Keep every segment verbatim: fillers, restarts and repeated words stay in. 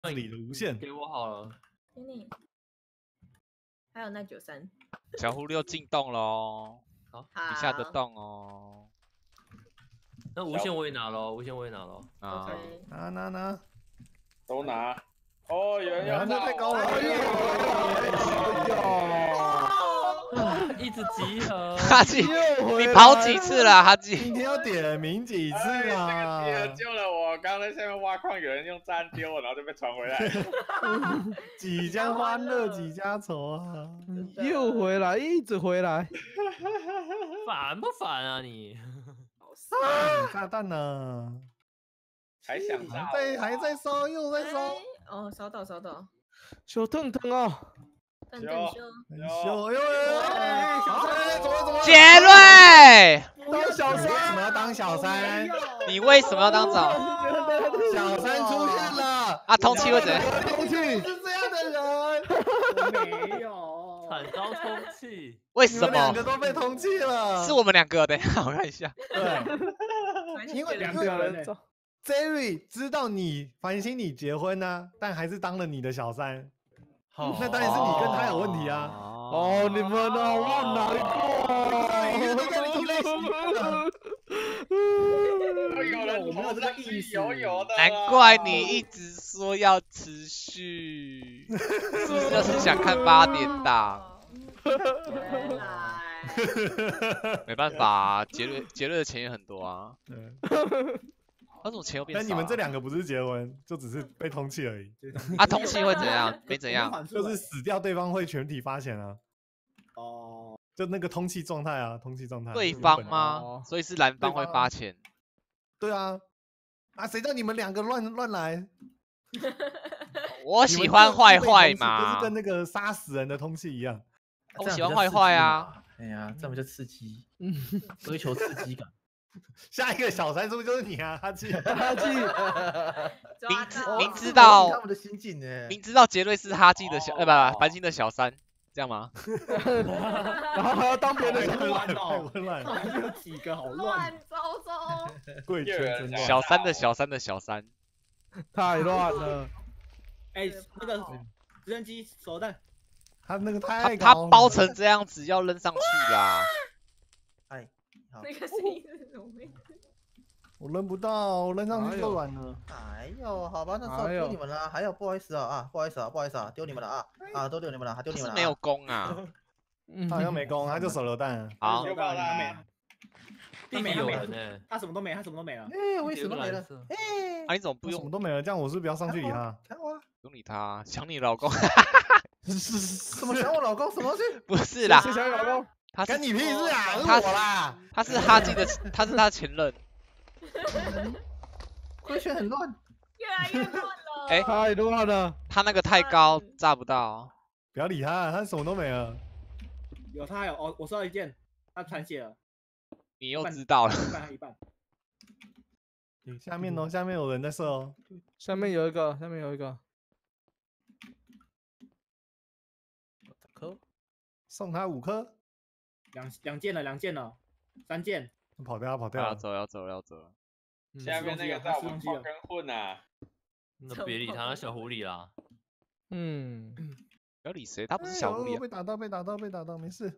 里的无限， 给我好了。 给你。还有那九三。 小狐狸又进洞喽， 好， 底下的洞哦。 那无限我也拿了，无限我也拿了。 啊， 拿拿拿， 都拿。哦，有人要这太高了！ 哎呦，一直集合。 哈基，你跑几次了，哈基？ 今天要点名几次啊？ 这个集合救了我，刚刚在下面挖矿，有人用炸弹丢我，然后就被传回来。 几家欢乐几家愁啊！ 又回来，一直回来， 烦不烦啊你？ 炸弹呢？ 还想炸？ 还在还在烧，又在烧。 哦，烧到烧到。 小腾腾哦。 等等修。 修，哎呦哎！小三怎么怎么？ 杰瑞， 当小三？为什么要当小三？ 你为什么要当长？ 小三出现了。 啊，通气会怎样？ 通气是这样的人。 我没有。 惨遭通气。 为什么？ 两个都被通气了。 是我们两个，等一下我看一下。 对，因为两个人。Jerry 知道你繁星你结婚呢、啊，但还是当了你的小三，哦、那当然是你跟他有问题啊。 哦，你们啊，我好难过。有人我们有这个意思，有有的。 难怪你一直说要持续，是不是就是想看八点档？没办法、啊，杰瑞杰瑞的钱也很多啊。那种钱又变少、啊。 但你们这两个不是结婚，就只是被通气而已。 啊，通气会怎样？没怎样， 就是死掉，对方会全体发钱啊。 哦， 就那个通气状态啊，通气状态。 对方吗？所以是男方会发钱。 对啊，啊，谁叫你们两个乱乱来？ 我喜欢坏坏嘛， 就是跟那个杀死人的通气一样。 我喜欢坏坏啊。 哎呀，这样比较刺激，追求刺激感。 下一个小三是不是就是你啊？哈基， 哈基， 明知明知道他们的心境呢？ 明知道杰瑞是哈基的小，呃不，繁星的小三，这样吗？ 然后还要当别人的乱哦，太乱了， 有几个好乱， 乱糟糟。 贵圈小三的小三的小三， 太乱了。 哎，那个直升机手弹， 他那个太他他包成这样子要扔上去啦。 哎。 那个声音是什么？ 我扔不到，我扔上去就软了。 哎呦，好吧，那时候丢你们了。还有，不好意思啊啊，不好意思啊，不好意思啊，丢你们了啊啊，都丢你们了，还丢你们了。 没有攻啊， 他好像没攻，他就手榴弹。 好， 丢爆了， 他没有人呢， 他什么都没，他什么都没了。 哎，我也什么都没了。 哎，啊你怎么不用？ 什么都没了，这样我是不要上去理他。 看我， 不用理他，想你老公。 什么想我老公？什么东西？ 不是啦， 谁想你老公？ 他跟你屁事啊！是他我啦， 他是哈基的，他是他前任。 规圈很乱， 越来越乱了。 哎， 太乱了。 他那个太高，炸不到。 不要理他，他什么都没了。 有他有哦，我收到一件，他残血了。 你又知道了。 一半一半。 下面哦，下面有人在射哦。 下面有一个，下面有一个。 颗， 送他五颗。 两两件了，两件了，三件。 跑掉，跑掉， 要走，要走，要走。 下面那个在我们矿跟混啊。 那别理他，那小狐狸啦。 嗯， 不要理谁，他不是小狐狸。 被打到，被打到，被打到，没事。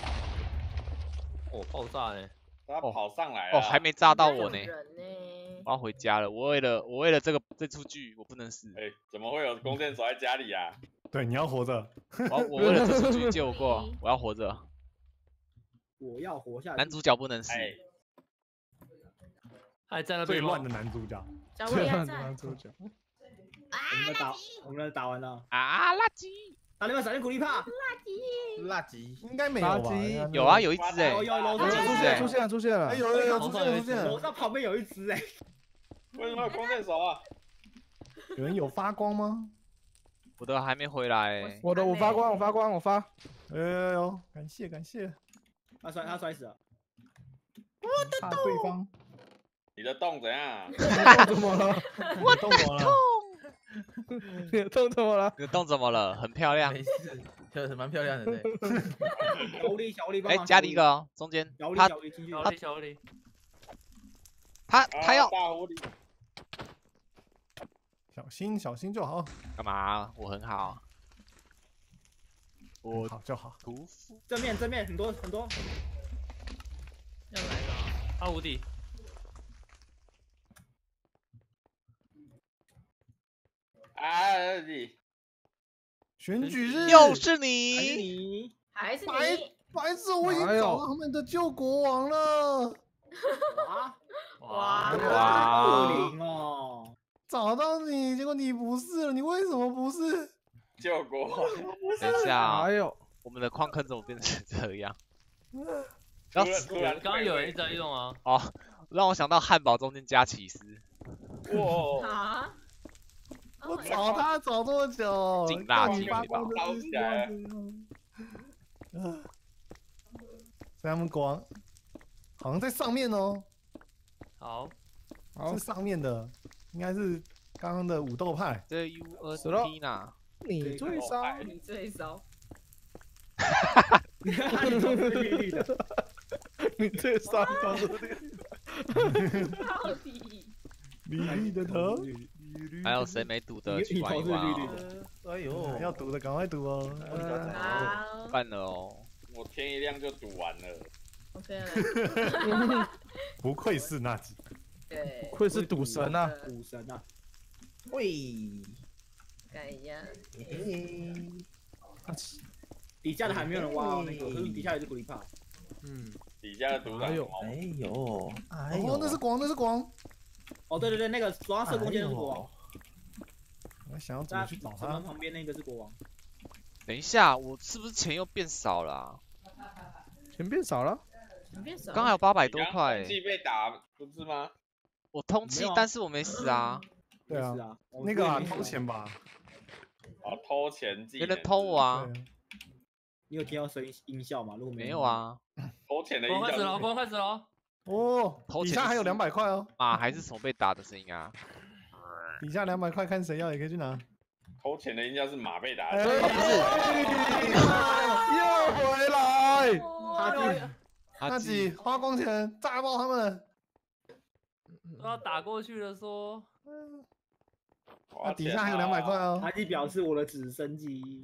哦，爆炸呢！ 他跑上来了。 哦，还没炸到我呢。 我要回家了，我为了我为了这个这出剧，我不能死。 哎，怎么会有弓箭手在家里啊？ 对，你要活着。 我我为了这出剧救过，我要活着。 我要活下去。 男主角不能死。 还在那最乱的男主角。 最乱的男主角。 我们的打，我们的打完了。 啊，垃圾！ 打你们闪电苦力怕。 垃圾。 垃圾应该没有吧？ 有啊，有一只哎。 有有楼上出现出现出现了。 哎有有有出现出现。 楼上旁边有一只哎。 为什么有弓箭手啊？ 有人有发光吗？ 我的还没回来。 我的我发光，我发光，我发。 哎呦呦，感谢感谢。 他摔他摔死了。 我的洞。对方。 你的洞怎样？ 怎么了？ 我洞怎么了？ 你的洞怎么了？ 你的洞怎么了？很漂亮。 没事，就是蛮漂亮的。 小狐狸小狐狸， 哎，加了一个哦，中间。 他小狐狸小狐狸。 他他要。 大狐狸。 小心小心就好， 干嘛？我很好。我好就好。 屠夫。 正面正面很多很多。 要来了。 他无敌。 啊你！ 选举日又是还是你。 你？ 还是白你？ 白痴，我已经哎呦找到他们的救国王了， 哇哇哇恶灵哦！ 找到你，结果你不是了，你为什么不是？ 救国王， 等一下啊哎，呦， 我们的矿坑怎么变成这样？ 突然然突然刚刚有人一直在用啊。 哦，让我想到汉堡中间加起司。 哇！ 啊！ 我 Oh my 找他找多久？ 劲辣看你劲力爆发光的烧起来了啊！所以他们国王好像在上面哦， 好， 好是，上面的，应该是刚刚的武斗派。 这 U 二死了 T 呢？ 你最骚， God，你最骚。 你头是绿绿的， 你最骚，告诉你。 到底？ 绿绿的头， 还有谁没赌的你去玩一玩你头是绿哦？ 哎呦， 要赌的赶快赌哦。 好办了哦。 我天一亮就赌完了。 ，OK 了。 不愧是那几， 对， 愧是赌神啊！ 赌神啊！ 喂， 看一下。 嘿嘿， 底下的还没有人挖哦，那个可是底下有只狐狸怕。 嗯， 底下的赌场哎呦哎呦，哎呦， 哦，那是国王，那是国王。 哦，对对对，那个手上射弓箭的是国王， 我想要怎么在去找城门他？ 旁边那个是国王。 等一下，我是不是钱又变少了啊？ 钱变少了， 你变少。 刚还有八百多你刚块欸， 空气被打不是吗？ 我通气没有啊， 但是我没死啊。 对啊是，啊，我那个啊， 我也没死偷钱吧？ 哦，偷钱技能别人偷我啊？ 对， 你有听到声音音效吗？如果没有，啊， 偷钱的光开始了， 音效光开始了。 哦， 偷钱是底下还有两百块哦， 啊，还是什么被打的声音啊？ 底下两百块，看谁要也可以去拿。 偷钱的音效是马被打哎的。 哦不是又回来， 他就那阿基几花光钱炸爆他们。 都要打过去了，说那底下还有两百块哦， 他就表示我的直升机。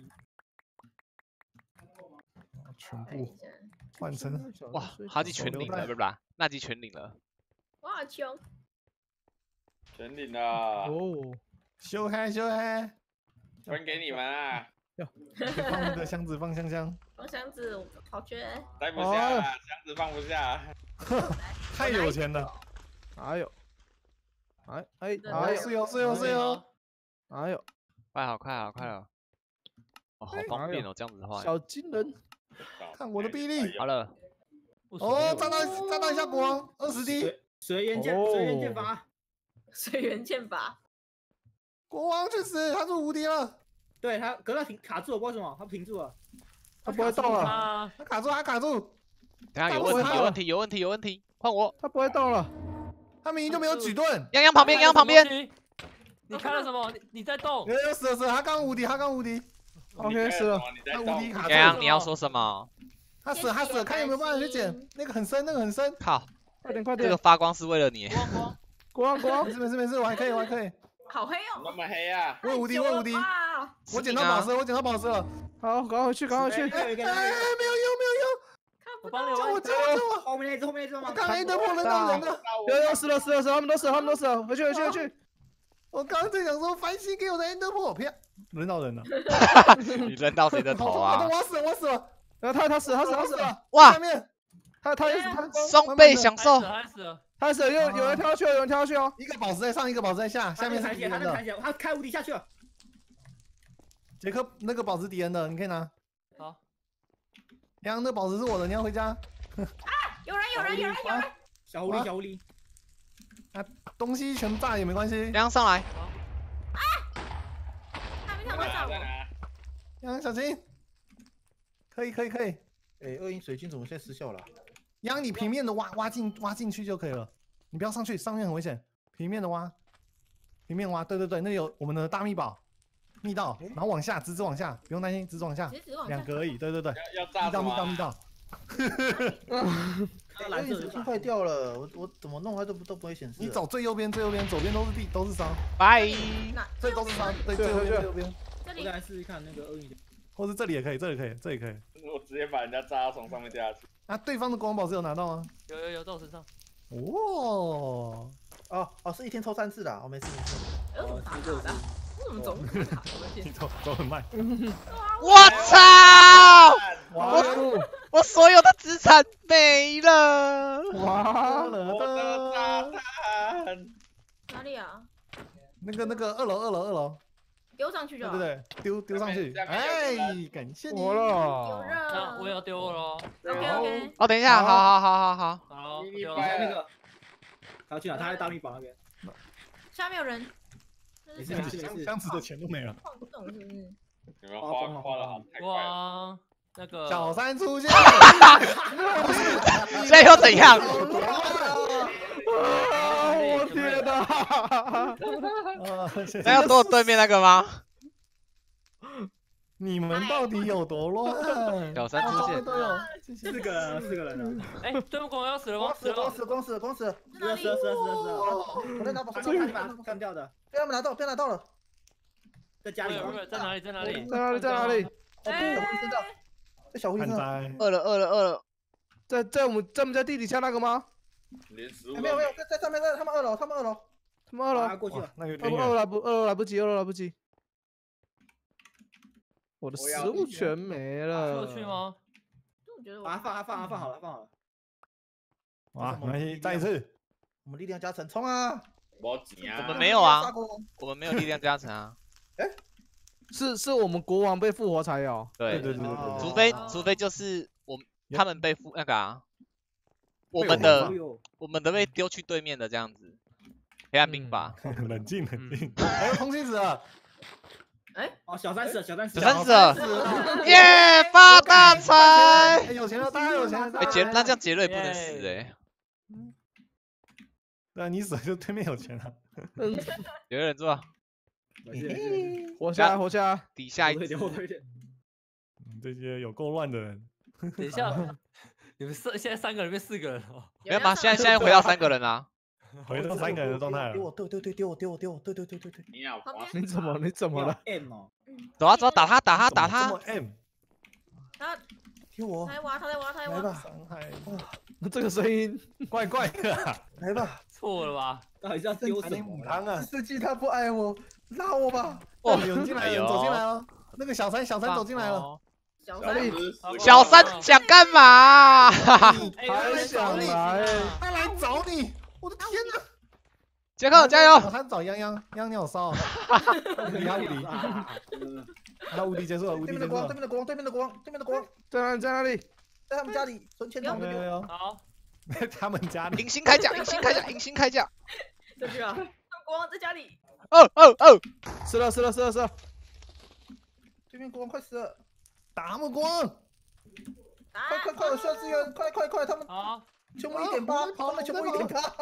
全部看一下。 换成哇，哈基全领了，不是吧？纳基全领了。 我好穷。 全领了， 哦， 修开修开， 分给你们啊， 放那个箱子放香香， 放箱子，好缺。 塞不下，箱子放不下。 太有钱了。 哎呦，哎哎真的哎呦， 是哟是哟是哟， 哎呦， 快好快好快了！哦，好方便哦，这样子的话。 小金人， 看我的臂力。 好了， 哦，炸到炸到一下国王，二十滴， 随随缘剑，随缘剑法。 随缘剑法。 国王去死，他是无敌了， 对他，可是他停卡住了，不知道为什么他停住了。 他不会动了， 啊， 他卡住他卡住， 等下有问题有问题有问题有问题，换我。 他不会动了， 他明明就没有举盾。 泱泱旁边，泱泱旁边。。 你看了什么？你你在动？ 呃，死了死了，他刚无敌，他刚无敌， OK 是了， 你在他无敌动， 卡泱泱， 住， 你要说什么？ 他死了他死了，看有没有办法去捡，那个很深那个很深， 靠， 快点快点这个，发光是为了你。 光光， 国王国王没，事没事没事，我还可以我还可以， 好黑哦。 那么黑啊！ 我有无敌我有无敌， 啊！ 我捡到宝石我捡到宝石了， 好，赶快回去赶快去， 还有一个哎，没有用没有用， 我帮你救我玩。 救我救我， 后面那只，后面那只吗？ 我刚才一德破人到人了， 有有死了死了死了，他们都死了他们都死了，回去回去回去， 我刚刚在想说繁星给我的 ender 破，啪，轮到人了， 你扔到谁的头我啊？ 我死了我死了， 然后他他死了他死了他死了， 了， 哇下，面他他也死他双倍享受害死。了害死了！ 他死了，有有人跳下去了，有人跳下去哦， 一个宝石在上，一个宝石在下，下面是弹起来，他敌人的， 能弹起来，他开无敌下去了。 杰克那个宝石敌人的，你可以拿。 好， 洋那宝石是我的，你要回家。 有人有人有人有人。 小狐狸，小狐狸， 东西全炸也没关系。 泱泱上来， 他没在看我找我。 哪在哪？ 洋小心，可以可以可以。 哎，恶影水晶怎么现在失效了？ 洋你平面的挖挖进挖进去就可以了，你不要上去，上面很危险。平面的挖，平面挖，对对对，那里有我们的大秘宝，密道，然后往下，直直往下，不用担心，直直往下直，直往下两个而已。对对对， 要要炸什么啊？ 密道密道密道。 蓝色的已经坏掉了，我我怎么弄它都不都不会显示。 你走最右边，最右边，左边都是地，都是伤， 拜。 哪？ 这都是伤，对，最右边，最右边， 这里我再来试试看那个厄运。 或是这里也可以，这里可以，这里可以。 我直接把人家炸从上面掉下去。 啊，对方的光宝石有拿到吗？ 有有有，在我身上。 哦， 哦哦，是一天抽三次的，哦没事没事。 呃，怎么打卡的？我怎么走那么卡？我的你天！ 走走很慢。 我操！ 哇我所有的资产没了。 哇我的了炸的， 弹， 哪里啊？ 那个那个二楼二楼二楼， 丢上去就好。 对对对，丢丢上去。 下面下面有哎，感谢你。 活有了， 热。 那我也要丢了。 OK OK。 哦，等一下，好好好好好。 好， 你丢了。 你掰了那个，他要去哪？他在大密宝那边。 下面有人。这是没事没事谁箱箱子的钱都没了。 晃动是不是？ 你们花花的好太快了。 哇，那个小三出现， 现在又怎样？ 啊！我天哪！ 啊那要躲对面那个吗？ 你们到底有多乱？ 小三出现都有， 四个人，四个人了。 哎，对面光要死了吗？ 光死死了吗。 光死光死光死！ 是啊是啊是啊是啊是啊。 我在拿宝石， 他把他干掉的， 被他们拿到，被拿到了。 在家里不。是在哪里？在哪里？ 在哪里？在哪里？ 哦，小狐狸身上，在小狐狸看身上。 灾， 饿了饿了饿了。 在在我们在我们家地底下那个吗？ 连食物哎没有没有，在在上面，在他们二楼，他们二楼。 他们二楼， 他过去了。 那个二楼二楼来不二楼来不及，二楼来不及。我的我要食物全没了。 过去吗？ 我觉得我把它放，它放，它放好了，放好了。 哇，没关系，再一次。 我们力量加成，冲啊！ 没钱啊。 我们没有啊杀国王我们没有力量加成啊。 是是我们国王被复活才有。 对对对对对哦对。 除非哦除非就是我们他们被复那个啊，我被我们的哎呦， 我们的被丢去对面的这样子。黑暗兵法， 冷静冷静。还有通信使了， 哦，小三死，小三死， 小三死了了，耶，发大财！ 哎，有钱了，大家有钱了。 哎，杰那这样杰瑞不能死哎， 对啊，你死了就对面有钱了。 嗯， 有人做没事没事没事。 活下来，活下来。 底下一只后退一点，后退一点。 你这些有够乱的人， 等一下，你们四现在三个人变四个人哦。 没有吗？现在现在回到三个人啦。 回到三个人的状态了。 丢我，对对对，丢我，丢我，丢我，对对对对对。 你好旁边你怎么你怎么了？ M 哦， 走啊走啊，打他打他打他怎么这！么 M 他丢我他，在挖，他在挖，他在挖。 来吧， 伤害， 这个声音， 怪怪的啊。 来吧。 错了吧？ 到底是要丢还你什么啦？ 母汤啊！ 司机他不爱我，拉我吧。 哦，有人进来， 哎呦有人走进来了。那个小三，小三走进来了。 哦小三， 小三死小三想干嘛？ 哎还想来？ 他来找你，我的天哪！ 杰克加油！ 他找泱泱，泱泱有烧。无敌，他无敌，他无敌结束了，无敌结束对面的国王，对了。 面的国王，对面的国王，对面的国王， 在哪里？在哪里？ 在他们家里存钱筒没有没有， 好， 在他们家里。 隐形铠甲，隐形铠甲，隐形铠甲！ 这句啊，他们国王在家里。 哦哦哦！ 是了是了是了是了。 对面国王快死了， 打他们光！ 啊快快快，我需要支援，快快快，他们好， 全部一点八，他们全部一点八。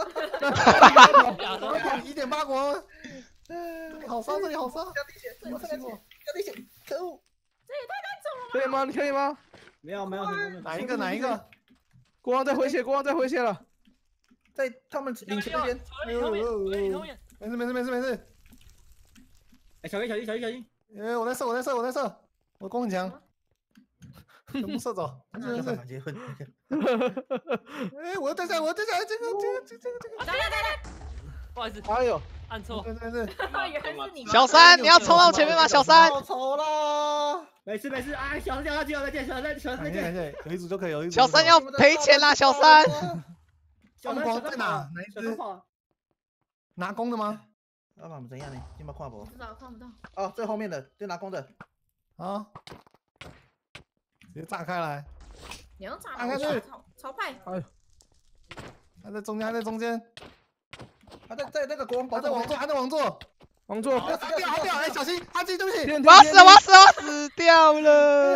一点八国，这里好烧，这里好烧。 加滴血，我上面加滴血，可恶！ 可以吗？你可以吗？ 没有没有没有， 哪一个哪一个？ 国王在回血，国王在回血了。 在他们领前那边， 你后面，你后面， 没事没事没事没事。 哎，小心小心小心小心！ 哎，我在射我在射我在射，我攻很强，全部射走。没事没事。 结婚。 哎，我要掉下来，我要掉下来，这个这个这个这个这个。 来来来来， 不好意思， 哎呦， 按错。 没事没事。 原来是你吗。 小三，你要冲到前面吗？小三， 报仇啦！ 没事没事，哎，小三小三小三再见，小三小三再见， 感谢感谢，有一组就可以，有一组。 小三要赔钱啦！小三， 小三光在哪？哪一只？ 小三跑了， 拿弓的吗？ 那我们怎样呢？今晚看不不？知道看不到。 哦，最后面的，就拿弓的。 啊！直接炸开来！ 你要炸打开去超超派。 他在中间，他在中间， 他在在那个国王宝座他在王座，他在王座。 王座， 他掉他掉！哎，小心！他自己对不起。 天我要死了！我要死了！我要死掉了！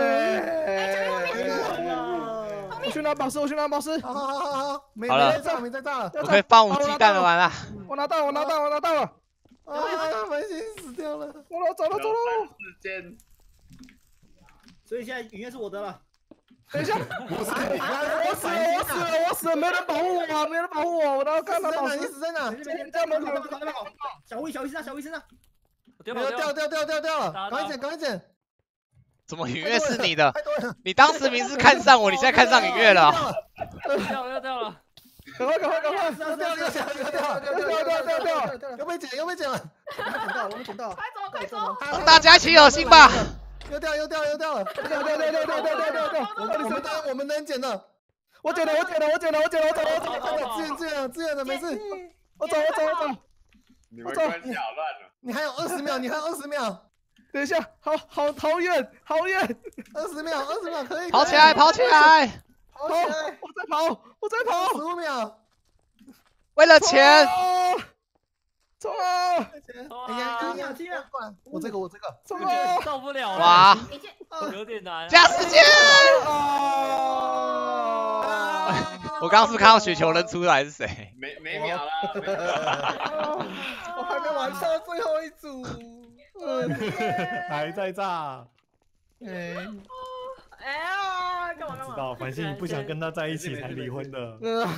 我去拿宝石，我去拿宝石。 好好好好好，没好了没在炸，没在炸了。 我可以放无鸡蛋了，完了！ 我拿到，我拿到，我拿到了。 啊，文心死掉了。 走了，走了，走了。 时间所以现在影院是我的了。 等一下， 不是， 我死了，我死了，我死了，没人保护我，没人保护我，我都要看到老师你死在哪？ 这边在门口，在门口。小吴，小吴身上，小吴身上。 掉掉掉掉掉掉掉了， 打赶快捡，赶快捡！ 怎么影月是你的？ 太多人， 你当时明是看上我，你现在看上影月了。 掉了掉了， 赶快赶快赶快， 掉掉掉掉掉掉掉掉掉掉掉， 又被捡又被捡了， 我们捡到，我们捡到， 快走快走！ 大家一起有心吧。 又掉又掉又掉了， 掉掉掉掉掉掉掉掉掉， 我们我们能我们能捡的， 我捡了我捡了我捡了我捡了我捡了我捡了， 快点支援支援支援的没事， 我走我走我走， 你们关系好乱哦。 你还有二十秒，你还有二十秒， 等一下，好好好远好远， 二十秒二十秒可以， 跑起来，跑起来！ 跑起来， 我在跑我在跑， 十五秒， 为了钱， 冲啊哎呀哎呀，我这个我这个， 冲啊！ 受不了了， 哇， 有点难。 加时间！ 啊！ 我刚刚是不是看到雪球扔出来是谁？ 没没秒了，没秒了。 我还没完成最后一组。 还在炸， 哎， 哎呀，干嘛干嘛？ 知道繁星你不想跟他在一起才离婚的，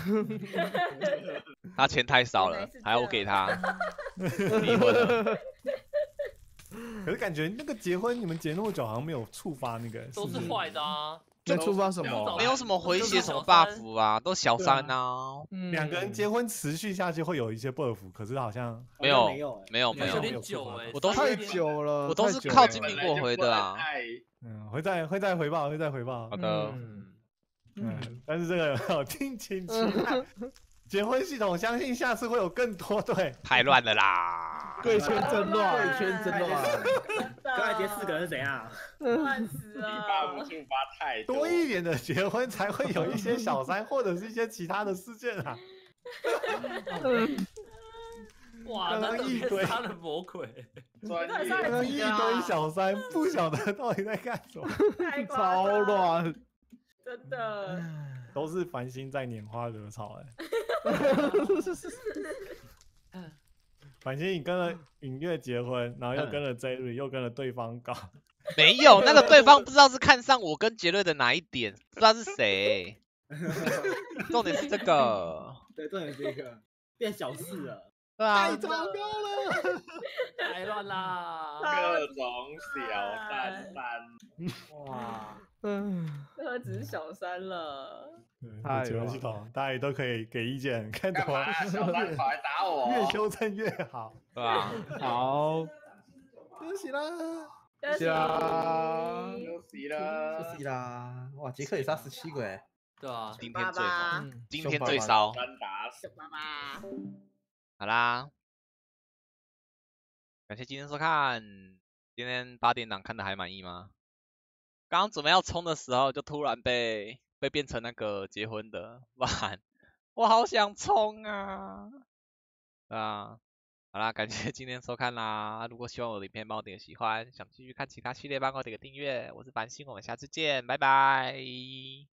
他钱太少了，还要我给他，离婚了。 可是感觉那个结婚你们结那么久，好像没有触发那个， 都是坏的啊。 能触发什么？ 没有什么回血什么 buff 啊，都小三啊。 两个人结婚持续下去会有一些 buff，可是好像没有没有没有没有， 有点久哎， 我都是太久了， 我都是太久了靠金苹果回的啊。 嗯会再会再回报会再回报好，的， 嗯， 嗯，但是这个要敬请期待。结婚系统相信下次会有更多对， 太乱了啦。 贵圈真乱， 贵圈真乱。 刚才结四个人是怎样？ 乱死一发不了！ 触发太多一点的结婚才会有一些小三或者是一些其他的事件啊。 哇， 刚刚那一堆杀人魔鬼， 专业。 刚刚一堆小三不晓得到底在干什么， 太夸张超了， 乱。 真的。 都是繁星在拈花惹草哎。繁星，你跟了尹月结婚，然后又跟了 Jerry，又跟了对方搞， 没有，那个对方不知道是看上我跟杰瑞的哪一点，不知道是谁。重点是这个， 对，重点是这个变小事了。 对啊太，糟糕了。 太乱啦。 各种小三三。 哇， 嗯， 那只是小三了。 对结婚系统大家也都可以给意见，看怎么干嘛？小三跑来打我？ 越修正越好。 对吧？ 好， 恭喜啦！ 恭喜呀休息了。 休息啦！哇，杰克也杀十七个哎。 对啊， 今天最爸爸猛，今天最骚。 三打死。 爸爸， 好啦，感谢今天收看。今天八点档看的还满意吗？刚刚准备要冲的时候，就突然被被变成那个结婚的，哇，我好想冲啊！啊，好啦，感谢今天收看啦。如果喜欢我的影片，帮我点个喜欢；想继续看其他系列，帮我点个订阅。我是繁星，我们下次见，拜拜。